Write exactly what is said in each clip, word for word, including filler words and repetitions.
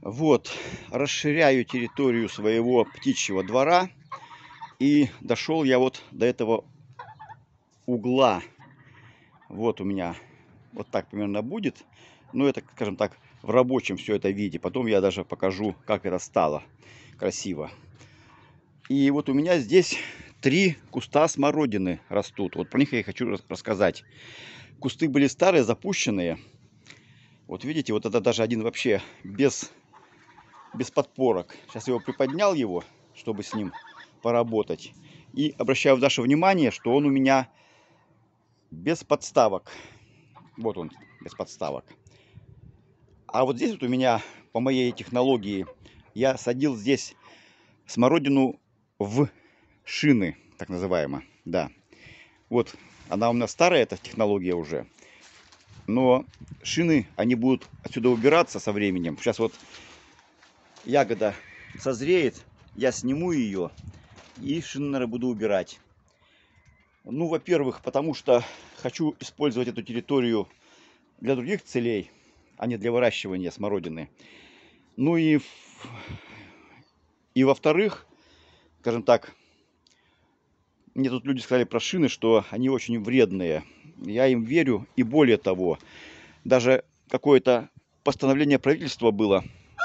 Вот, расширяю территорию своего птичьего двора. И дошел я вот до этого угла. Вот у меня вот так примерно будет. Ну, это, скажем так, в рабочем все это виде. Потом я даже покажу, как это стало красиво. И вот у меня здесь три куста смородины растут. Вот про них я и хочу рассказать. Кусты были старые, запущенные. Вот видите, вот это даже один вообще без, без подпорок. Сейчас я его приподнял его, чтобы с ним поработать. И обращаю ваше внимание, что он у меня без подставок. Вот он, без подставок. А вот здесь вот у меня, по моей технологии, я садил здесь смородину в шины, так называемо. Да. Вот, она у меня старая, эта технология уже. Но шины, они будут отсюда убираться со временем. Сейчас вот ягода созреет, я сниму ее и шины, наверное, буду убирать. Ну, во-первых, потому что хочу использовать эту территорию для других целей, а не для выращивания смородины. Ну и, и во-вторых, скажем так, мне тут люди сказали про шины, что они очень вредные. Я им верю, и более того, даже какое-то постановление правительства было,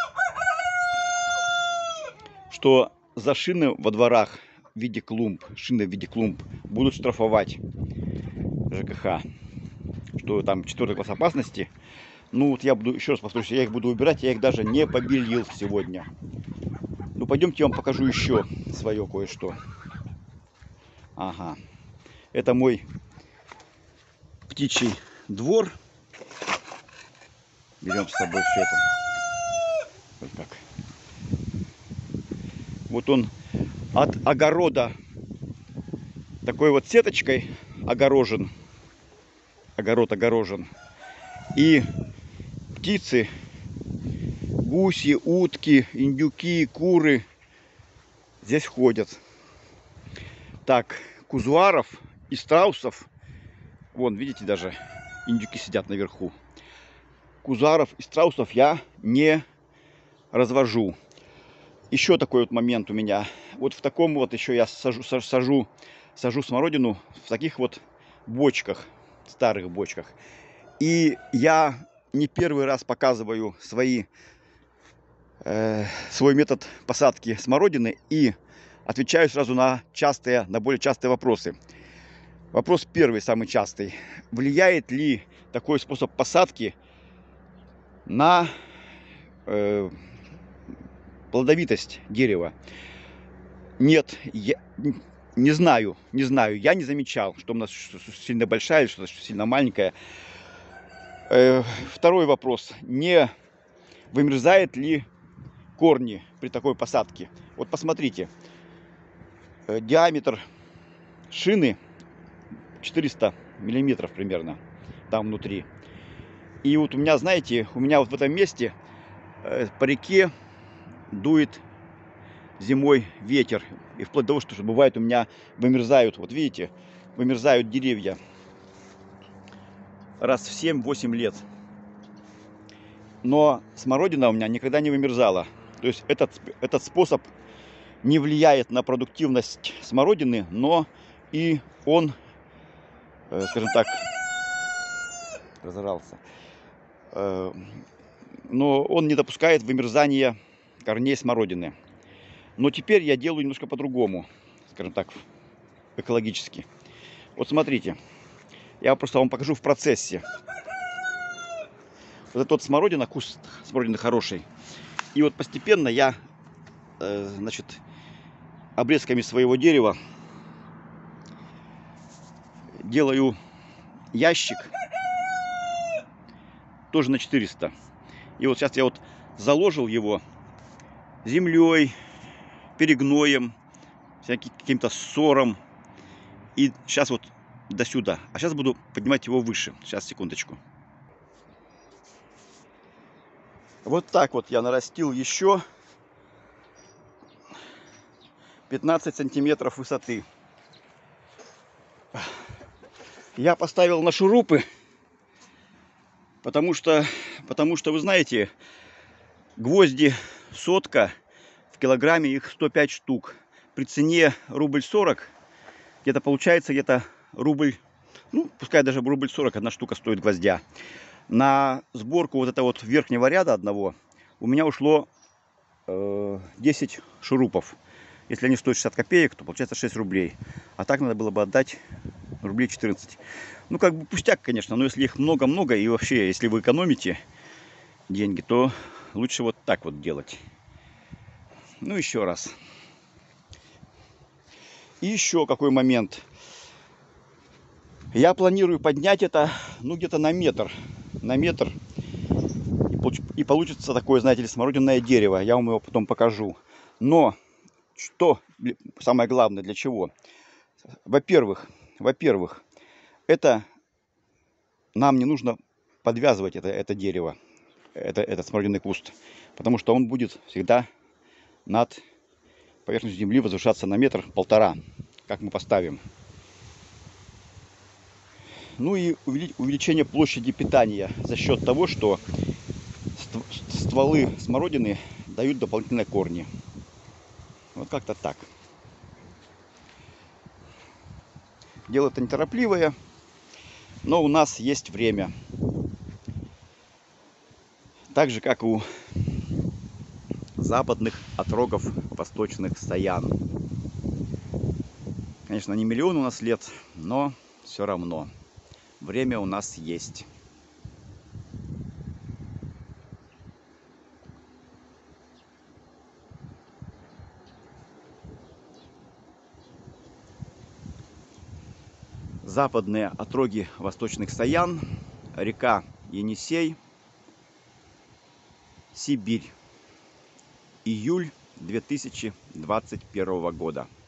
что за шины во дворах в виде клумб, шины в виде клумб будут штрафовать ЖКХ, что там четвертый класс опасности. Ну вот я буду, еще раз повторюсь, я их буду убирать, я их даже не побелил сегодня. Ну пойдемте, я вам покажу еще свое кое-что. Ага, это мой птичий двор. Берем с собой все это. Вот так. Вот он от огорода такой вот сеточкой огорожен. Огород огорожен. И птицы, гуси, утки, индюки, куры здесь ходят. Так, кузуаров и страусов, вон, видите, даже индюки сидят наверху. Кузуаров и страусов я не развожу. Еще такой вот момент у меня. Вот в таком вот еще я сажу, сажу, сажу смородину в таких вот бочках, старых бочках. И я не первый раз показываю свои, э, свой метод посадки смородины и отвечаю сразу на частые, на более частые вопросы. Вопрос первый, самый частый. Влияет ли такой способ посадки на э, плодовитость дерева? Нет, я не знаю, не знаю. Я не замечал, что у нас сильно большая или что-то сильно маленькая. Э, второй вопрос. Не вымерзает ли корни при такой посадке? Вот посмотрите. Э, диаметр шины четыреста миллиметров примерно там внутри. И вот у меня, знаете, у меня вот в этом месте э, по реке дует зимой ветер. И вплоть до того, что бывает у меня вымерзают, вот видите, вымерзают деревья раз в семь-восемь лет. Но смородина у меня никогда не вымерзала. То есть этот, этот способ не влияет на продуктивность смородины, но и он, э, скажем так, разорался. Э, но он не допускает вымерзания корней смородины. Но теперь я делаю немножко по-другому, скажем так, экологически. Вот смотрите, я просто вам покажу в процессе. Вот этот вот смородина, куст смородины хороший. И вот постепенно я, э, значит, обрезками своего дерева делаю ящик тоже на четыреста. И вот сейчас я вот заложил его землей, перегноем, каким-то ссором. И сейчас вот до сюда. А сейчас буду поднимать его выше. Сейчас, секундочку. Вот так вот я нарастил еще пятнадцать сантиметров высоты. Я поставил на шурупы, потому что, потому что вы знаете, Гвозди сотка, в килограмме их сто пять штук. При цене рубль сорок, где-то получается где-то рубль, ну, пускай даже рубль сорок, одна штука стоит гвоздя. На сборку вот этого вот верхнего ряда одного у меня ушло э, десять шурупов. Если они стоят шестьдесят копеек, то получается шесть рублей. А так надо было бы отдать рублей четырнадцать. Ну, как бы пустяк, конечно, но если их много-много, и вообще, если вы экономите деньги, то лучше вот так вот делать. Ну, еще раз. И еще какой момент. Я планирую поднять это, ну, где-то на метр. На метр. И получится такое, знаете ли, смородинное дерево. Я вам его потом покажу. Но, что самое главное, для чего? Во-первых, во-первых, это нам не нужно подвязывать это, это дерево, это, этот смородинный куст. Потому что он будет всегда над поверхностью земли возвышаться на метр-полтора, как мы поставим. Ну и увеличение площади питания за счет того, что стволы смородины дают дополнительные корни. Вот как-то так. Дело это неторопливое, но у нас есть время. Так же, как у западных отрогов восточных саян. Конечно, не миллион у нас лет, но все равно время у нас есть. Западные отроги восточных саян, река Енисей, Сибирь, июль две тысячи двадцать первого года.